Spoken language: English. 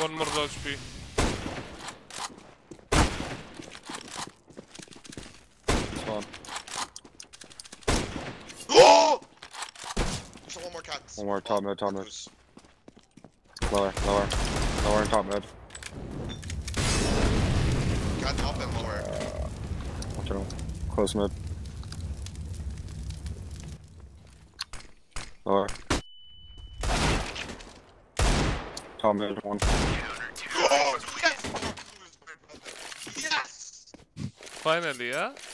One more low HP. It's fine. Oh! There's one more cat. One more top mid, top mid. Loose. Lower, lower. Lower and top mid. Cat up and lower. Watch out. Close mid. Lower. Top mid, one. Oh, yes! Yes! Finally, yeah?